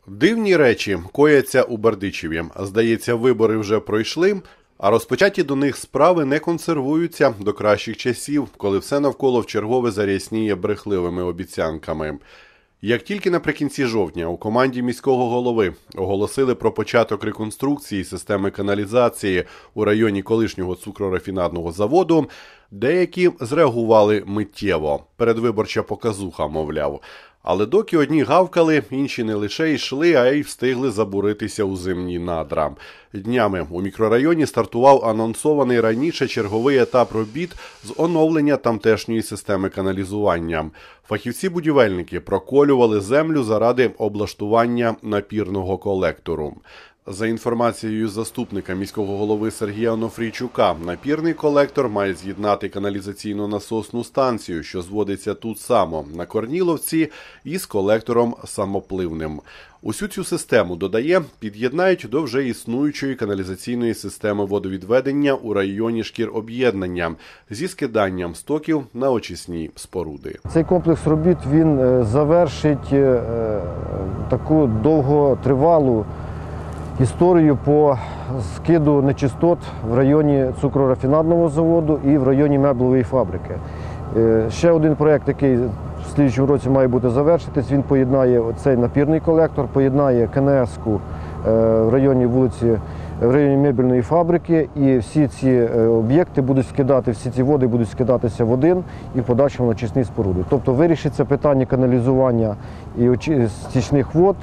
Дивні речі кояться у Бердичеві. Здається, вибори вже пройшли, а розпочаті до них справи не консервуються до кращих часів, коли все навколо вчергове зарясніє брехливими обіцянками. Як тільки наприкінці жовтня у команді міського голови оголосили про початок реконструкції системи каналізації у районі колишнього цукрорафінадного заводу, деякі зреагували миттєво. Передвиборча показуха, мовляв. Але доки одні гавкали, інші не лише йшли, а й встигли забуритися у земні надра. Днями у мікрорайоні стартував анонсований раніше черговий етап робіт з оновлення тамтешньої системи каналізування. Фахівці-будівельники проколювали землю заради облаштування напірного колектору. За інформацією заступника міського голови Сергія Онофрійчука, напірний колектор має з'єднати каналізаційно-насосну станцію, що зводиться тут само, на Корніловці, із колектором самопливним. Усю цю систему, додає, під'єднають до вже існуючої каналізаційної системи водовідведення у районі шкір-об'єднання зі скиданням стоків на очисні споруди. Цей комплекс робіт, він завершить таку довготривалу історію по скиду нечистот в районі цукрорафінадного заводу і в районі меблевої фабрики. Ще один проєкт, який в слідчому році має бути завершитись, він поєднає цей напірний колектор, поєднає КНС-ку в районі в районі мебельної фабрики, і всі ці об'єкти будуть скидати, всі ці води будуть скидатися в один і в подальшому на очисні споруди. Тобто вирішиться питання каналізування і стічних вод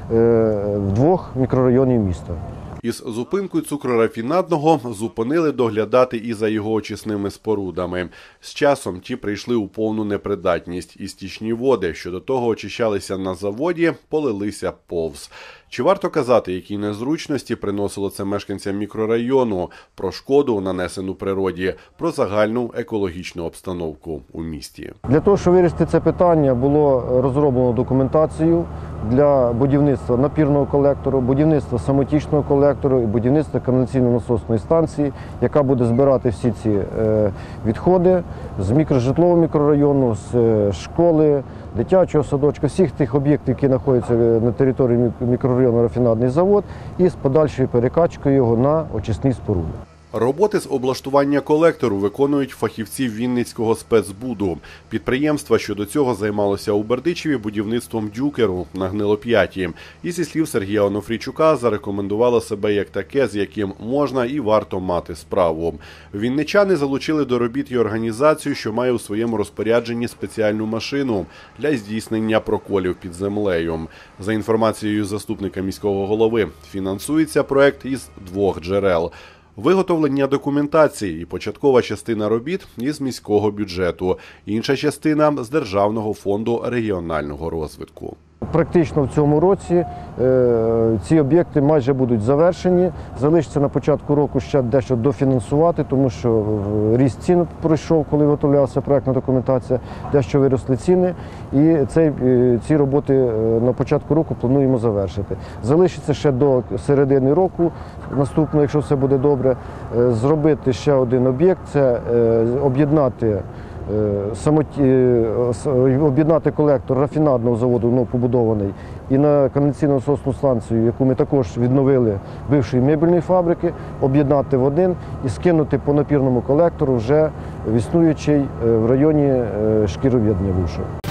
в двох мікрорайонів міста. Із зупинкою цукрорафінадного зупинили доглядати і за його очисними спорудами. З часом ті прийшли у повну непридатність, і стічні води, що до того очищалися на заводі, полилися повз. Чи варто казати, які незручності приносило це мешканцям мікрорайону, про шкоду, нанесену природі, про загальну екологічну обстановку у місті? Для того, щоб вирішити це питання, було розроблено документацію для будівництва напірного колектору, будівництва самотічного колектору і будівництва каналізаційно-насосної станції, яка буде збирати всі ці відходи з житлового мікрорайону, з школи, дитячого садочка, всіх тих об'єктів, які знаходяться на території мікрорайону рафінадний завод, і з подальшою перекачкою його на очисні споруди. Роботи з облаштування колектору виконують фахівці Вінницького спецбуду. Підприємство, що до цього займалося у Бердичеві будівництвом дюкеру на Гнилоп'яті. І, зі слів Сергія Онофрійчука, зарекомендувало себе як таке, з яким можна і варто мати справу. Вінничани залучили до робіт і організацію, що має у своєму розпорядженні спеціальну машину для здійснення проколів під землею. За інформацією заступника міського голови, фінансується проект із двох джерел – виготовлення документації і початкова частина робіт із міського бюджету, інша частина – з Державного фонду регіонального розвитку. Практично в цьому році ці об'єкти майже будуть завершені. Залишиться на початку року ще дещо дофінансувати, тому що ріст цін пройшов, коли виготовлялася проєктна документація, дещо виросли ціни. І ці роботи на початку року плануємо завершити. Залишиться ще до середини року, наступного, якщо все буде добре, зробити ще один об'єкт – це об'єднати колектор рафінадного заводу, ну, побудований, і на каналізаційно-насосну станцію, яку ми також відновили бившої мебельної фабрики, об'єднати в один і скинути по напірному колектору вже в існуючий в районі шкір-об'єднання бувшого.